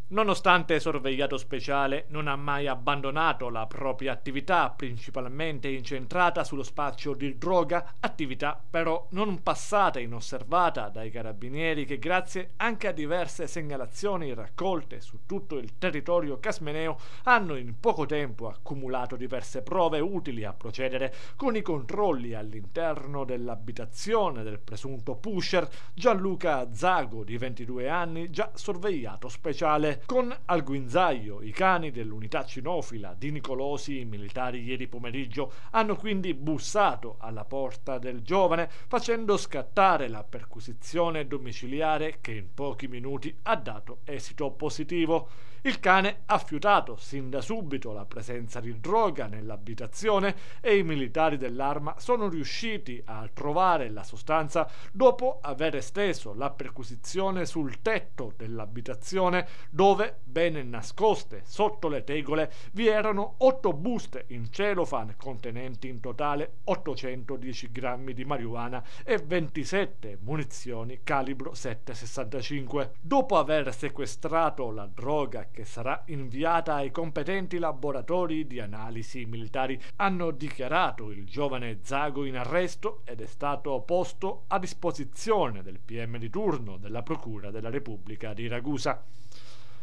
Nonostante sorvegliato speciale, non ha mai abbandonato la propria attività, principalmente incentrata sullo spaccio di droga, attività però non passata inosservata dai carabinieri che, grazie anche a diverse segnalazioni raccolte su tutto il territorio casmeneo, hanno in poco tempo accumulato diverse prove utili a procedere con i controlli all'interno dell'abitazione del presunto pusher Gianluca Zago, di 22 anni, già sorvegliato speciale. Con al guinzaglio i cani dell'unità cinofila di Nicolosi, i militari ieri pomeriggio hanno quindi bussato alla porta del giovane, facendo scattare la perquisizione domiciliare che in pochi minuti ha dato esito positivo. Il cane ha fiutato sin da subito la presenza di droga nell'abitazione e i militari dell'Arma sono riusciti a trovare la sostanza dopo aver esteso la perquisizione sul tetto dell'abitazione, dove, bene nascoste sotto le tegole, vi erano 8 buste in celofan contenenti in totale 810 grammi di marijuana e 27 munizioni calibro 7,65. Dopo aver sequestrato la droga, che sarà inviata ai competenti laboratori di analisi militari, hanno dichiarato il giovane Zago in arresto ed è stato posto a disposizione del PM di turno della Procura della Repubblica di Ragusa.